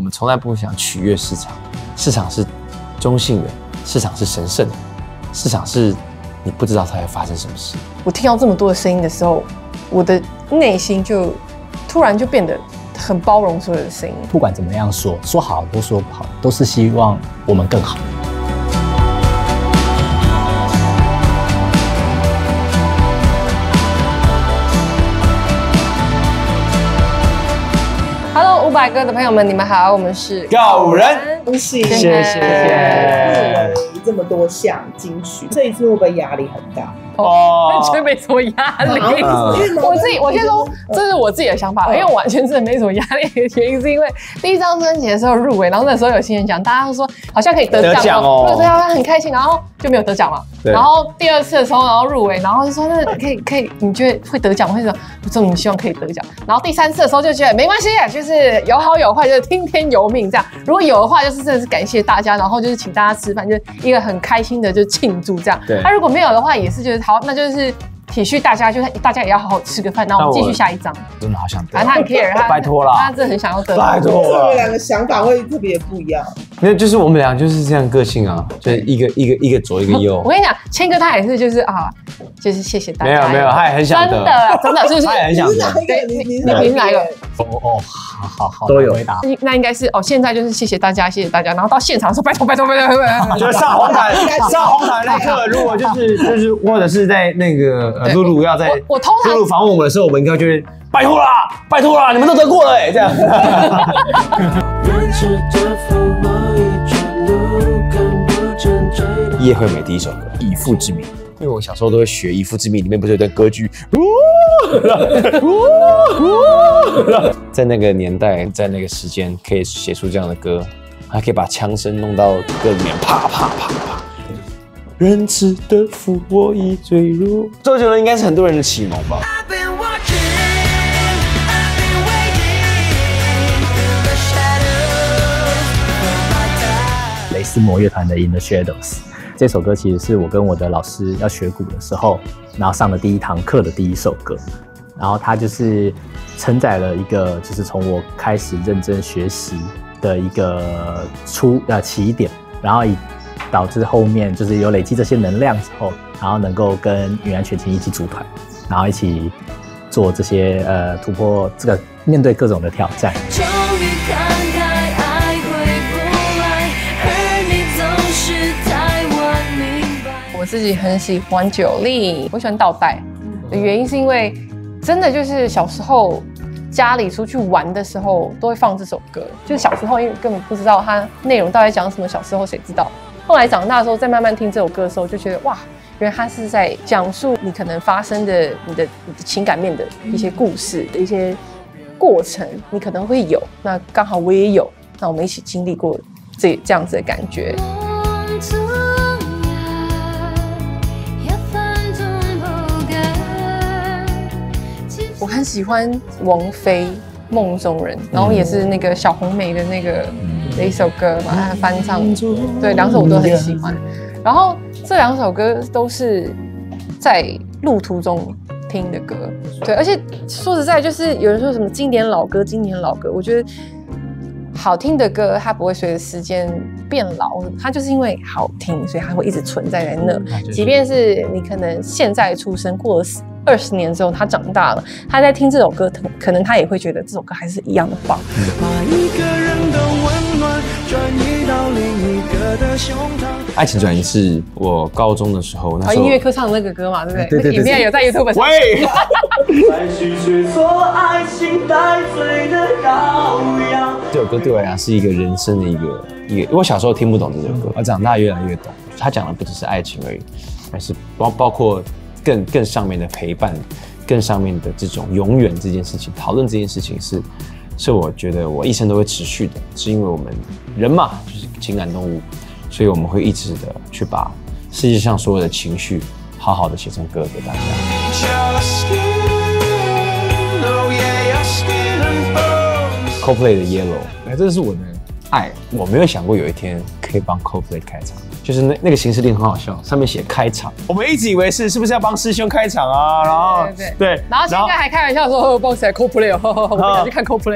们从来不会想取悦市场，市场是中性的，市场是神圣的，市场是你不知道它会发生什么事。 我听到这么多的声音的时候，我的内心就突然就变得很包容所有的声音。 不管怎么样说，说好都说不好，都是希望我们更好。 500歌的朋友们，你们好，我们是告五人， 恭喜， 谢谢。 这么多项金曲，这一次会不会压力很大？ 完全没什么压力。我先说，这是我自己的想法，因为我完全真的没什么压力的原因，是因为第一张专辑的时候入围，然后那时候有新人奖，大家都说好像可以得奖哦，得奖很开心，然后就没有得奖嘛。然后第二次的时候，然后入围，然后就说那可以，你觉得会得奖吗？会说我真的希望可以得奖。然后第三次的时候就觉得没关系，就是有好有坏，就是听天由命这样。如果有的话，就是真的是感谢大家，然后就是请大家吃饭，就是一个很开心的就庆祝这样。那如果没有的话，也是就是好，那就是体恤大家，就是大家也要好好吃个饭，然后我们继续下一章。 真的好想得， 他很 care， 拜托啦， 他真的很想要得， 拜托了。我们两个想法会特别不一样。 没有，就是我们俩就是这样个性啊，就是一个左一个右。 我跟你讲，谦哥他也是就是就是谢谢大家。 没有，他也很想得， 真的是不是？ 他也很想得。 你是哪一个？ 好，都有回答。 那应该是现在就是谢谢大家，然后到现场说拜托， 就是上红毯那一刻，如果就是或者是在那个露露要在露露访问我们的时候，我们应该就会拜托啦，你们都得过了这样。叶惠美第一首歌《以父之名》，因为我小时候都会学《以父之名》，里面不是有段歌剧，在那个年代，在那个时间，可以写出这样的歌，还可以把枪声弄到歌里面，啪啪啪啪。仁慈的父，我已坠入。周杰伦应该是很多人的启蒙吧。 雷斯摩乐团的《In the Shadows》这首歌，其实是我跟我的老师要学鼓的时候，然后上的第一堂课的第一首歌。然后它就是承载了一个，就是从我开始认真学习的一个起点，然后导致后面就是有累积这些能量之后，然后能够跟云安全勤一起组团，然后一起做这些突破这个面对各种的挑战。终于看开爱回不来，而你总是太晚明白。 我自己很喜欢九令，我喜欢倒带的原因是因为真的就是小时候家里出去玩的时候都会放这首歌，就是小时候因为根本不知道它内容到底讲什么，小时候谁知道？后来长大的时候，再慢慢听这首歌的时候，就觉得哇，原来它是在讲述你可能发生的你的情感面的一些故事的一些过程，你可能会有，那刚好我也有，那我们一起经历过这样子的感觉。我很喜欢王菲《梦中人》，然后也是那个小红梅的那个的一首歌把它翻唱，对，两首我都很喜欢。然后这两首歌都是在路途中听的歌，对，而且说实在，就是有人说什么经典老歌，我觉得好听的歌它不会随着时间变老，它就是因为好听，所以它会一直存在在那。即便是你可能现在出生，过了20年之后，他长大了，他在听这首歌，可能他也会觉得这首歌还是一样的棒。把一个人的温暖转移到另一个的胸膛。爱情转移是我高中的时候，那时候音乐课唱的那个歌嘛，对不对？对，影片有在 YouTube 上。喂。这首歌对我来讲是一个人生的一个，因为我小时候听不懂这首歌，而长大越来越懂。他讲的不只是爱情而已，而是包括更上面的陪伴，更上面的这种永远这件事情，讨论这件事情是我觉得我一生都会持续的，是因为我们人嘛，就是情感动物，所以我们会一直的去把世界上所有的情绪好好的写成歌给大家。Coldplay 的 Yellow， 这是我的爱，我没有想过有一天可以帮 Coldplay 开场。就是那个行事历很好笑，上面写开场，我们一直以为是不是要帮师兄开场啊？然后对，然后现在还开玩笑说帮谁 Coldplay， 我们想去看 Coldplay。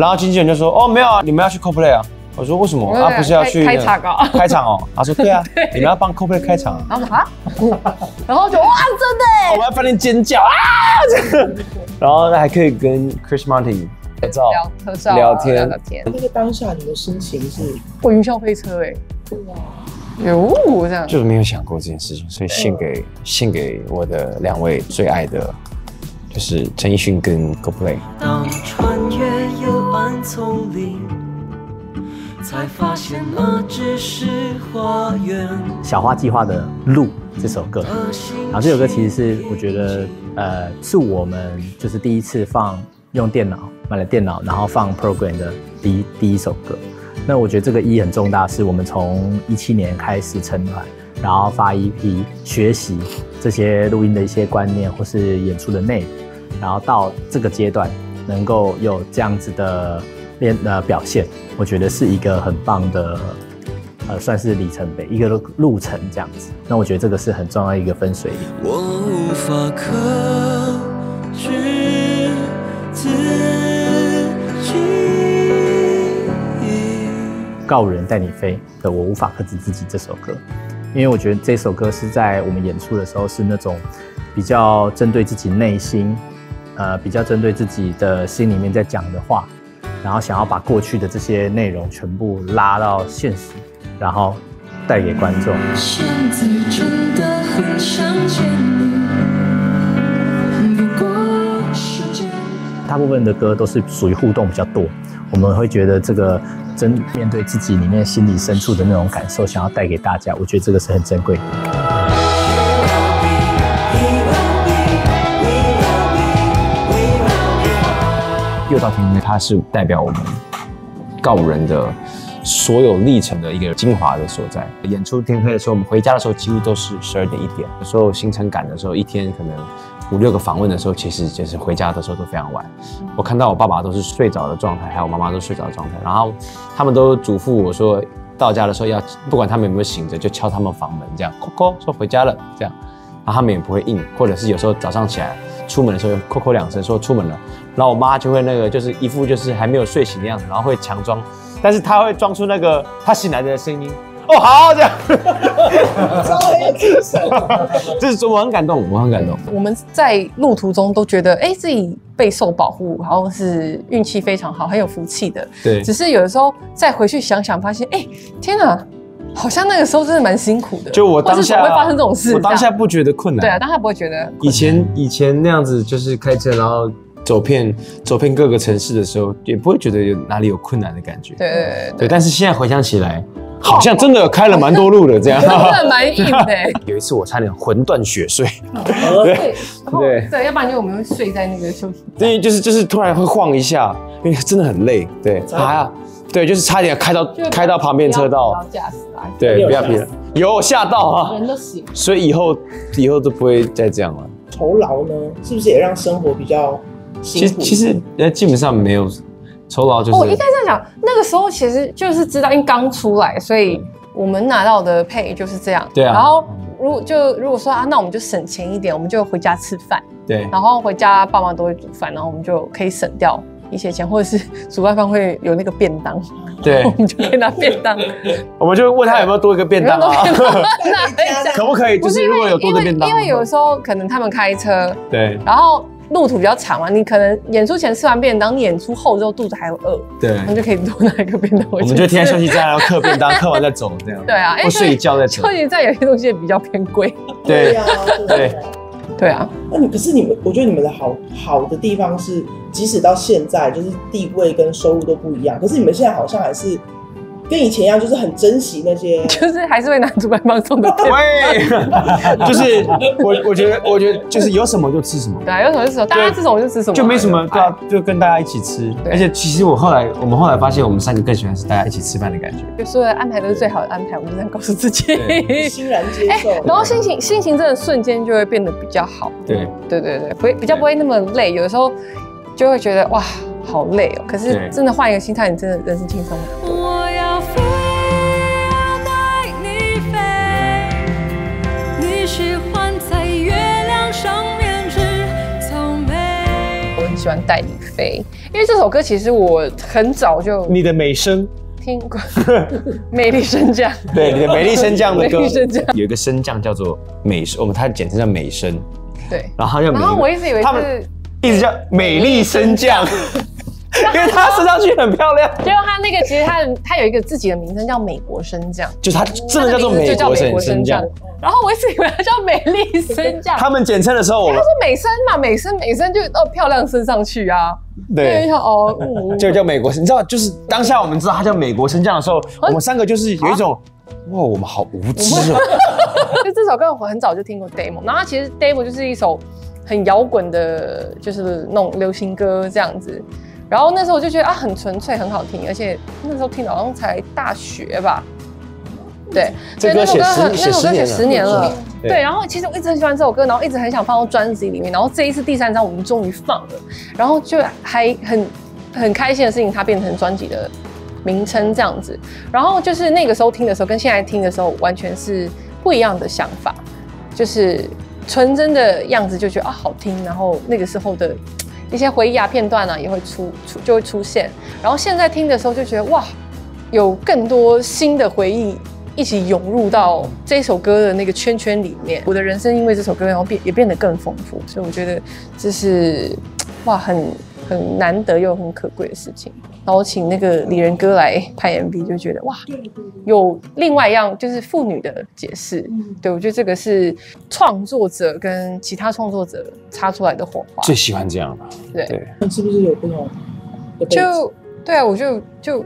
然后经纪人就说：“哦，没有啊，你们要去 Coldplay 啊。”我说：“为什么？啊，不是要去开场啊？ 开场哦。”他说：“对啊，你们要帮 Coldplay 开场啊。” 然后说啊，然后就哇，真的我们在饭店尖叫啊！然后还可以跟 Chris Martin 合照、 合照、 聊天。 那个当下你的心情是？ 过云霄飞车哎，哇，有这样， 就是没有想过这件事情，所以献给我的2位最爱的，就是陈奕迅跟 Coldplay。 当穿越幽暗丛林，才发现那只是花园。 小花计划的《路》这首歌，然后这首歌其实是我觉得是我们就是第一次用电脑买了电脑，然后放 program 的第一首歌。那我觉得这个意义很重大，是我们从17年开始成团，然后发 EP， 学习这些录音的一些观念或是演出的内容，然后到这个阶段能够有这样子的表现，我觉得是一个很棒的算是里程碑，一个路程这样子。那我觉得这个是很重要的一个分水岭。 我无法克制自己。 告人带你飞的《我无法克制自己》这首歌，因为我觉得这首歌是在我们演出的时候是那种比较针对自己内心，比较针对自己的心里面在讲的话，然后想要把过去的这些内容全部拉到现实，然后带给观众。 现在真的很想见你，不过时间。 大部分的歌都是属于互动比较多，我们会觉得这个面对自己里面心理深处的那种感受，想要带给大家，我觉得这个是很珍贵的。 六道天歌它是代表我们告人的所有历程的一个精华的所在。演出天黑的时候，我们回家的时候几乎都是12点1点，有时候行程赶的时候，一天可能5、6个访问的时候，其实就是回家的时候都非常晚。我看到我爸爸都是睡着的状态，还有我妈妈都睡着的状态，然后他们都嘱咐我说，到家的时候要不管他们有没有醒着，就敲他们房门，这样叩叩说回家了，这样，然后他们也不会应，或者是有时候早上起来出门的时候叩叩2声说出门了，然后我妈就会那个就是一副就是还没有睡醒的样子，然后会强装，但是她会装出那个她醒来的声音。哦，好，这样， 稍微有精神， 就是我很感动，我很感动。 我们在路途中都觉得，自己备受保护，然后是运气非常好，很有福气的。 对， 只是有的时候再回去想想，发现，天哪，好像那个时候真的蛮辛苦的。 就我当下怎么会发生这种事？ 我当下不觉得困难。 对啊，当下不会觉得。 以前那样子就是开车，然后走遍各个城市的时候，也不会觉得哪里有困难的感觉。 对， 但是现在回想起来，好像真的开了蛮多路的，这样。 真的蛮硬的。 有一次我差点魂断血碎。 对，要不然就我们会睡在那个休息站。 对，就是突然会晃一下，因为真的很累。对，对，就是差点开到旁边车道。 不要驾驶啊！ 对，不要逼了。有吓到啊！ 人都醒。 所以以后都不会再这样了。 酬劳呢，是不是也让生活比较辛苦？ 其实基本上没有酬劳，就是我应该这样讲，那个时候其实就是知道，因为刚出来，所以我们拿到的配就是这样。 对啊。 然后如果说那我们就省钱一点，我们就回家吃饭。 对。 然后回家爸妈都会煮饭，然后我们就可以省掉一些钱，或者是主办方会有那个便当， 对， 我们就可以拿便当。 我们就问他有没有多一个便当啊？可不可以？就是如果有多的便当， 因为有时候可能他们开车， 对， 然后路途比较长嘛，你可能演出前吃完便当，你演出后之后肚子还有饿， 对， 我们就可以多拿一个便当回去。 我们就停在休息站，然后嗑便当，嗑完再走，这样。 对啊， 或睡一觉再走。 休息站有些东西也比较偏贵。 对啊， 对啊。 那可是我觉得你们的好的地方是，即使到现在，就是地位跟收入都不一样，可是你们现在好像还是跟以前一样，就是很珍惜那些， 就是还是会拿主办方送的便当。 对，就是我觉得就是有什么就吃什么。 对啊，有什么就吃什么，大家吃什么就吃什么， 就没什么，对啊，就跟大家一起吃。而且其实我们后来发现，我们3个更喜欢是大家一起吃饭的感觉。 就所有的安排都是最好的安排，我们就这样告诉自己， 欣然接受。 然后心情真的瞬间就会变得比较好。 对， 比较不会那么累，有的时候就会觉得哇好累哦。可是真的换一个心态，你真的人生轻松很多。 我要飞，带你飞，你喜欢在月亮上面吃草莓。 喜欢戴李飞，因为这首歌其实我很早就你的美声。 听过美丽升降， 对，你的美丽升降的歌， 美丽升降有一个升降叫做美声，它简称叫美声， 对， 然后它叫美， 然后我一直以为他们是一直叫美丽升降，因为它升上去很漂亮， 结果它那个其实它有一个自己的名称叫美国升降， 就它真的叫做美国升降。 然后我一直以为它叫美丽升降， 他们简称的时候， 他说美声嘛，美声就漂亮升上去啊。 对，就叫美国升，你知道，就是当下我们知道它叫美国升降的时候，我们3个就是有一种，哇，我们好无知哦。 就这首歌我很早就听过 demo， 然后它其实 demo 就是一首很摇滚的，就是那种流行歌这样子。然后那时候我就觉得啊，很纯粹，很好听，而且那时候听的好像才大学吧。对， 这歌写 10年了。对，然后其实我一直很喜欢这首歌，然后一直很想放到专辑里面。然后这一次第3张我们终于放了，然后就还很开心的事情，它变成专辑的名称这样子。然后就是那个时候听的时候，跟现在听的时候完全是不一样的想法，就是纯真的样子就觉得啊好听，然后那个时候的一些回忆啊片段啊也会就会出现。然后现在听的时候就觉得哇，有更多新的回忆。一起涌入到这首歌的那个圈圈里面，我的人生因为这首歌，然后也变得更丰富，所以我觉得这是哇很难得又很可贵的事情。然后请那个李仁哥来拍 MV， 就觉得哇，有另外一样就是父女的解释。对，我觉得这个是创作者跟其他创作者擦出来的火花。 最喜欢这样的。 对， 你是不是有不同的背景？ 对啊，我就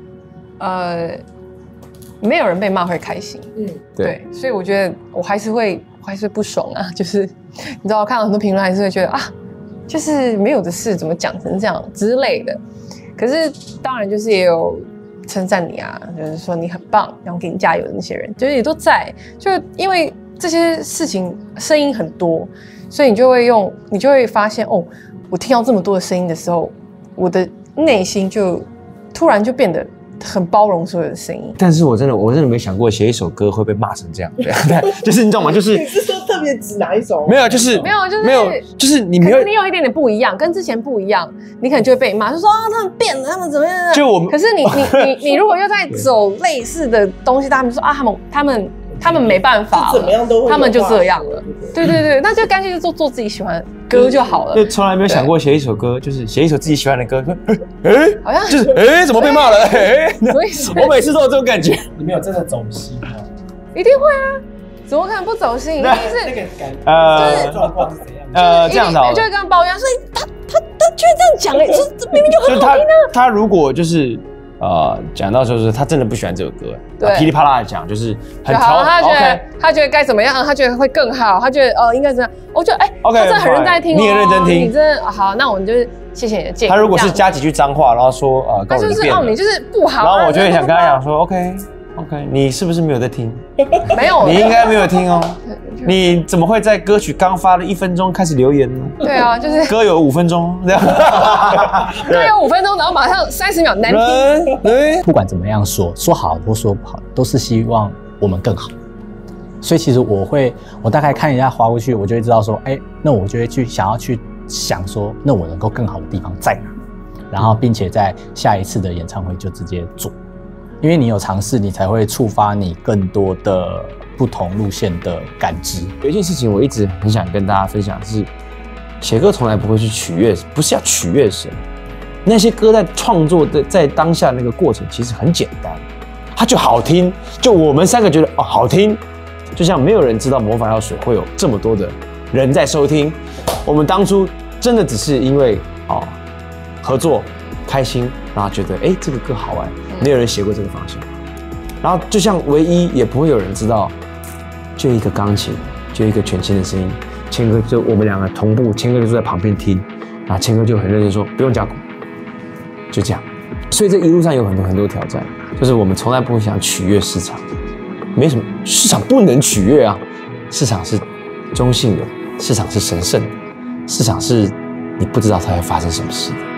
没有人被骂会开心，对，所以我觉得我还是会不爽啊，就是你知道看到很多评论还是会觉得啊，就是没有的事怎么讲成这样之类的。可是当然就是也有称赞你啊，就是说你很棒，然后给你加油的那些人，就是也都在。就因为这些事情声音很多，所以你就会发现哦，我听到这么多的声音的时候，我的内心就突然就变得。很包容所有的声音， 但是我真的没想过写一首歌会被骂成这样，对，就是你懂吗？就是你是说特别指哪一首？ 没有，就是你没有， 你有一点点不一样，跟之前不一样，你可能就会被骂，就说啊他们变了，他们怎么样？ 就我们， 可是你如果又在走类似的东西，他们说啊他们没办法了， 怎么样都会， 他们就这样了。对，那就干脆就做自己喜欢的歌就好了。 就从来没有想过写一首歌，就是写一首自己喜欢的歌。 好像就是怎么被骂了？我每次都有这种感觉。 你没有真的走心吗？ 一定会啊，怎么可能不走心？一定是那个感状况是怎样？ 这样子好了， 就会跟他抱怨，所以他居然这样讲说这明明就很好听啊。 他如果就是讲到就是他真的不喜欢这首歌， 对， 噼里啪啦的讲，就是很好，他觉得该怎么样，他觉得会更好，他觉得应该怎样，我觉得 OK， 他真的很认真在听， 你也认真听， 你真的好，那我们就是谢谢你的建议。 他如果是加几句脏话，然后说他就是你就是不好， 然后我就会想跟他讲说 OK， 你是不是没有在听？ 没有， 你应该没有听哦。你怎么会在歌曲刚发了1分钟开始留言呢？ 对啊，就是歌有5分钟，这样。 歌有5分钟，然后马上30秒难听。 对， 不管怎么样说好或说不好，都是希望我们更好。所以其实我大概看一下划过去，我就会知道说，那我就会想要去想说，那我能够更好的地方在哪，然后并且在下一次的演唱会就直接做。因为你有尝试，你才会触发你更多的不同路线的感知。 有一件事情我一直很想跟大家分享是，写歌从来不会去取悦，不是要取悦谁。那些歌在创作的在当下那个过程其实很简单，它就好听，就我们3个觉得好听。就像没有人知道魔法药水会有这么多的人在收听，我们当初真的只是因为合作开心，然后觉得这个歌好玩，没有人写过这个方向。然后就像唯一也不会有人知道，就一个钢琴，就一个全新的声音，谦哥就我们2个同步，谦哥就坐在旁边听，然后谦哥就很认真说不用加鼓，就这样。所以这一路上有很多挑战，就是我们从来不会想取悦市场，没什么市场不能取悦啊，市场是中性的，市场是神圣的，市场是你不知道它会发生什么事的。